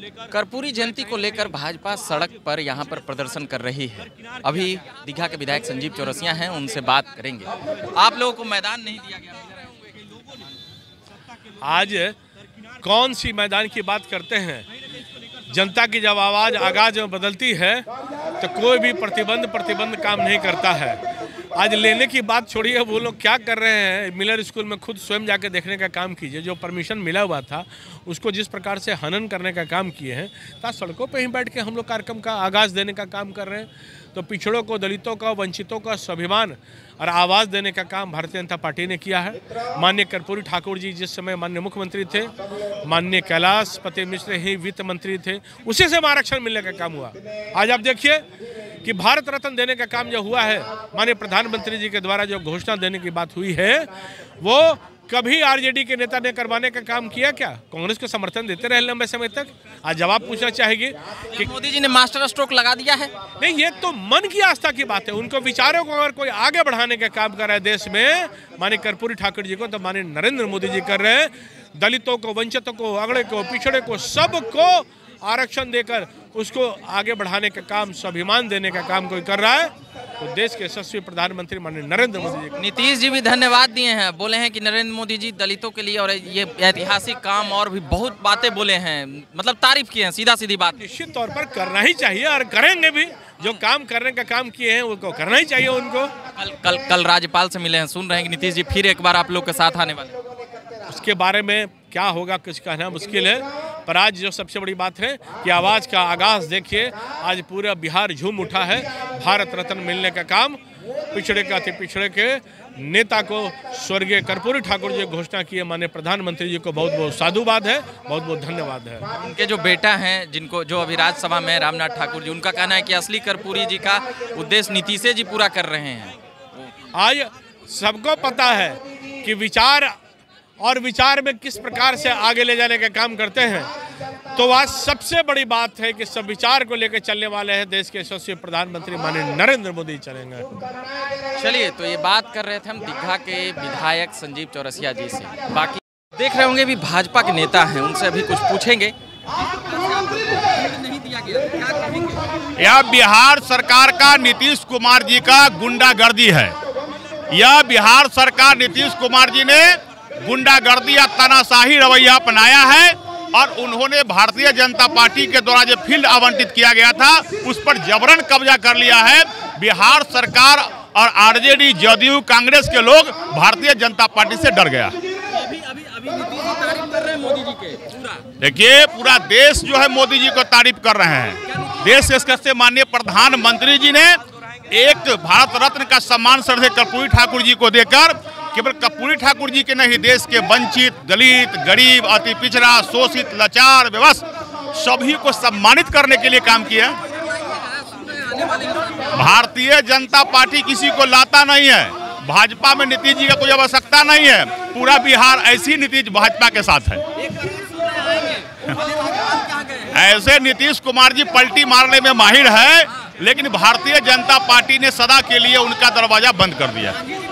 कर्पूरी जयंती को लेकर भाजपा सड़क पर यहां पर प्रदर्शन कर रही है। अभी दीघा के विधायक संजीव चौरसिया हैं, उनसे बात करेंगे। आप लोगों को मैदान नहीं दिया गया। आज कौन सी मैदान की बात करते हैं? जनता की जब आवाज में बदलती है तो कोई भी प्रतिबंध काम नहीं करता है। आज लेने की बात छोड़िए, वो लोग क्या कर रहे हैं मिलर स्कूल में खुद स्वयं जाके देखने का काम कीजिए। जो परमिशन मिला हुआ था उसको जिस प्रकार से हनन करने का काम किए हैं, तो सड़कों पे ही बैठ के हम लोग कार्यक्रम का आगाज़ देने का काम कर रहे हैं। तो पिछड़ों को, दलितों का, वंचितों का स्वाभिमान और आवाज़ देने का काम भारतीय जनता पार्टी ने किया है। माननीय कर्पूरी ठाकुर जी जिस समय माननीय मुख्यमंत्री थे, माननीय कैलाश पति मिश्र ही वित्त मंत्री थे, उसी से आरक्षण मिलने का काम हुआ। आज आप देखिए कि भारत रत्न देने का काम जो हुआ है, माननीय प्रधानमंत्री जी के द्वारा जो घोषणा देने की बात हुई है, वो कभी आरजेडी के नेता ने करवाने का काम किया क्या? कांग्रेस को समर्थन देते रहे लंबे समय तक। आज जवाब पूछना चाहेगी कि मोदी जी ने मास्टर स्ट्रोक लगा दिया है। नहीं, ये तो मन की आस्था की बात है। उनको विचारों को अगर कोई आगे बढ़ाने का काम कर रहा है देश में, माननीय कर्पूरी ठाकुर जी को, तो माननीय नरेंद्र मोदी जी कर रहे हैं। दलितों को, वंचितों को, अगड़े को, पिछड़े को, सबको आरक्षण देकर उसको आगे बढ़ाने का काम, स्वाभिमान देने का काम कोई कर रहा है तो देश के यशस्वी प्रधानमंत्री माननीय नरेंद्र मोदी जी। नीतीश जी भी धन्यवाद दिए हैं, बोले हैं कि नरेंद्र मोदी जी दलितों के लिए और ये ऐतिहासिक काम और भी बहुत बातें बोले हैं, मतलब तारीफ किए हैं। सीधा सीधी बात। निश्चित तौर पर करना ही चाहिए और करेंगे भी। जो काम करने का काम किए हैं उनको करना ही चाहिए उनको। कल राज्यपाल से मिले हैं, सुन रहे हैं कि नीतीश जी फिर एक बार आप लोग के साथ आने वाले। उसके बारे में क्या होगा कुछ कहना मुश्किल है, पर आज जो सबसे बड़ी बात है कि आवाज़ का आगाज़ देखिए। आज पूरा बिहार झूम उठा है। भारत रत्न मिलने का काम पिछड़े का अति पिछड़े के नेता को स्वर्गीय कर्पूरी ठाकुर जी घोषणा किए माननीय प्रधानमंत्री जी को बहुत बहुत साधुवाद है, बहुत बहुत धन्यवाद है। उनके जो बेटा हैं, जिनको जो अभी राज्यसभा में रामनाथ ठाकुर जी, उनका कहना है कि असली कर्पूरी जी का उद्देश्य नीतीश जी पूरा कर रहे हैं। आज सबको पता है कि विचार और विचार में किस प्रकार से आगे ले जाने का काम करते हैं, तो आज सबसे बड़ी बात है कि सब विचार को लेकर चलने वाले हैं देश के यशस्वी प्रधानमंत्री माननीय नरेंद्र मोदी चलेंगे। चलिए, तो ये बात कर रहे थे हम दीघा के विधायक संजीव चौरसिया जी से। बाकी देख रहे होंगे भी भाजपा के नेता हैं, उनसे अभी कुछ पूछेंगे। यह बिहार सरकार का नीतीश कुमार जी का गुंडागर्दी है। यह बिहार सरकार नीतीश कुमार जी ने गुंडागर्दी या तानाशाही रवैया अपनाया है और उन्होंने भारतीय जनता पार्टी के द्वारा जो फील्ड आवंटित किया गया था उस पर जबरन कब्जा कर लिया है। बिहार सरकार और आरजेडी, जदयू, कांग्रेस के लोग भारतीय जनता पार्टी से डर गया। देखिए, पूरा देश जो है मोदी जी को तारीफ कर रहे हैं। देश के स्तर से माननीय प्रधानमंत्री जी ने एक भारत रत्न का सम्मान श्रद्धेय कर्पूरी ठाकुर जी को देकर केवल कर्पूरी ठाकुर जी के नहीं, देश के वंचित, दलित, गरीब, अति पिछड़ा, शोषित, लाचार, विवश सभी को सम्मानित करने के लिए काम किया। भारतीय जनता पार्टी किसी को लाता नहीं है। भाजपा में नीतीश जी का कोई आवश्यकता नहीं है। पूरा बिहार ऐसी नीतीश भाजपा के साथ है। ऐसे नीतीश कुमार जी पलटी मारने में माहिर है, लेकिन भारतीय जनता पार्टी ने सदा के लिए उनका दरवाजा बंद कर दिया।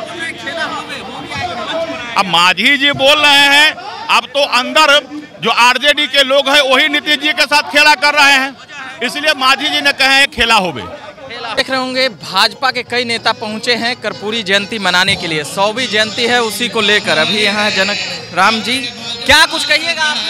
अब मांझी जी बोल रहे हैं, अब तो अंदर जो आरजेडी के लोग हैं वही नीतीश जी के साथ खेला कर रहे हैं, इसलिए मांझी जी ने कहे खेला होवे। देख रहे होंगे भाजपा के कई नेता पहुंचे हैं कर्पूरी जयंती मनाने के लिए। 100वीं जयंती है, उसी को लेकर अभी यहाँ जनक राम जी, क्या कुछ कहिएगा आप?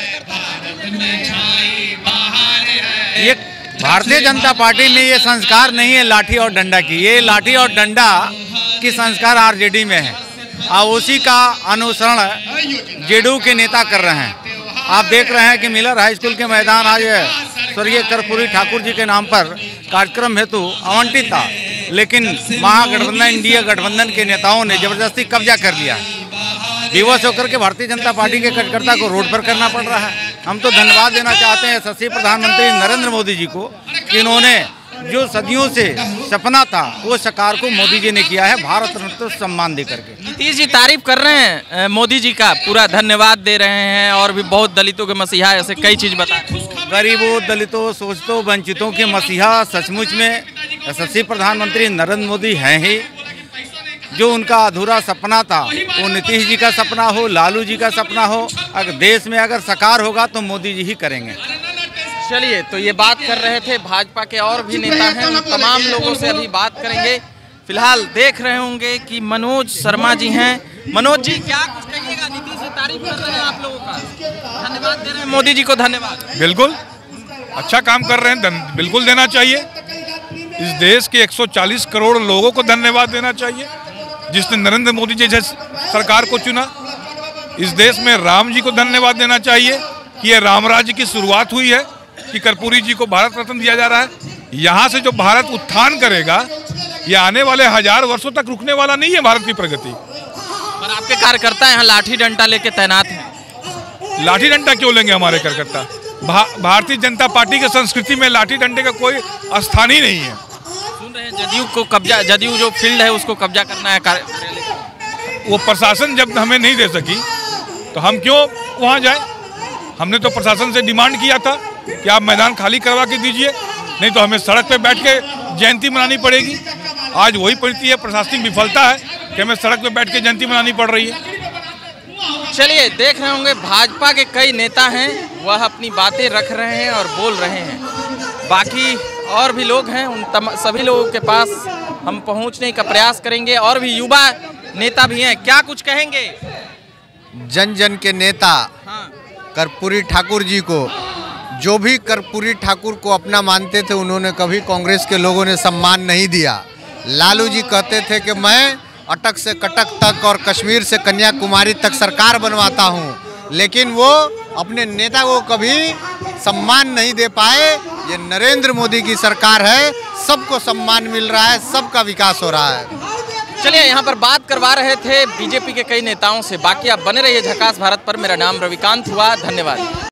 ये भारतीय जनता पार्टी में ये संस्कार नहीं है लाठी और डंडा की। ये लाठी और डंडा की संस्कार आरजेडी में है और उसी का अनुसरण जेडीयू के नेता कर रहे हैं। आप देख रहे हैं कि मिलर हाई स्कूल के मैदान आज स्वर्गीय कर्पूरी ठाकुर जी के नाम पर कार्यक्रम हेतु आवंटित था, लेकिन महागठबंधन, इंडिया गठबंधन के नेताओं ने जबरदस्ती कब्जा कर लिया। विवश होकर के भारतीय जनता पार्टी के कार्यकर्ता को रोड पर करना पड़ रहा है। हम तो धन्यवाद देना चाहते हैं यशस्वी प्रधानमंत्री नरेंद्र मोदी जी को कि इन्होंने जो सदियों से सपना था वो साकार को मोदी जी ने किया है, भारत रत्न सम्मान दे करके। नीतीश जी तारीफ कर रहे हैं मोदी जी का, पूरा धन्यवाद दे रहे हैं और भी बहुत दलितों के मसीहा ऐसे कई चीज बताए। गरीबों, दलितों, शोषितों, वंचितों के मसीहा सचमुच में यशस्वी प्रधानमंत्री नरेंद्र मोदी हैं ही। जो उनका अधूरा सपना था वो नीतीश जी का सपना हो, लालू जी का सपना हो, अगर देश में अगर साकार होगा तो मोदी जी ही करेंगे। चलिए, तो ये बात कर रहे थे भाजपा के और भी नेता हैं, उन तमाम लोगों से अभी बात करेंगे। फिलहाल देख रहे होंगे कि मनोज शर्मा जी हैं। मनोज जी, क्या कुछ कहिएगा? नीतीश से तारीफ कर रहे हैं आप लोगों का, धन्यवाद दे रहे हैं मोदी जी को। धन्यवाद। बिल्कुल अच्छा काम कर रहे हैं, बिल्कुल देना चाहिए। इस देश के 140 करोड़ लोगों को धन्यवाद देना चाहिए जिसने नरेंद्र मोदी जी जैसे सरकार को चुना। इस देश में राम जी को धन्यवाद देना चाहिए कि ये राम राज्य की शुरुआत हुई है, कि कर्पूरी जी को भारत रत्न दिया जा रहा है। यहाँ से जो भारत उत्थान करेगा, ये आने वाले 1000 वर्षों तक रुकने वाला नहीं है भारत की प्रगति। और आपके कार्यकर्ता यहाँ लाठी डंडा लेके तैनात हैं। लाठी डंडा क्यों लेंगे हमारे कार्यकर्ता? भारतीय जनता पार्टी की संस्कृति में लाठी डंडे का कोई स्थान ही नहीं है। सुन रहे हैं जदयू को कब्जा, जदयू जो फील्ड है उसको कब्जा करना है। वो प्रशासन जब हमें नहीं दे सकी तो हम क्यों वहाँ जाए? हमने तो प्रशासन से डिमांड किया था कि आप मैदान खाली करवा के दीजिए, नहीं तो हमें सड़क पे बैठ के जयंती मनानी पड़ेगी। आज वही परिस्थिति है, प्रशासनिक विफलता है कि हमें सड़क पे बैठ के जयंती मनानी पड़ रही है। चलिए, देख रहे होंगे भाजपा के कई नेता हैं, वह अपनी बातें रख रहे हैं और बोल रहे हैं। बाकी और भी लोग हैं, उन सभी लोगों के पास हम पहुंचने का प्रयास करेंगे। और भी युवा नेता भी हैं, क्या कुछ कहेंगे? जन जन के नेता कर्पूरी ठाकुर जी को, जो भी कर्पूरी ठाकुर को अपना मानते थे, उन्होंने कभी कांग्रेस के लोगों ने सम्मान नहीं दिया। लालू जी कहते थे कि मैं अटक से कटक तक और कश्मीर से कन्याकुमारी तक सरकार बनवाता हूं, लेकिन वो अपने नेता को कभी सम्मान नहीं दे पाए। ये नरेंद्र मोदी की सरकार है, सबको सम्मान मिल रहा है, सबका विकास हो रहा है। चलिए, यहाँ पर बात करवा रहे थे बीजेपी के कई नेताओं से। बाकी आप बने रहिए झकास भारत पर। मेरा नाम रविकांत हुआ, धन्यवाद।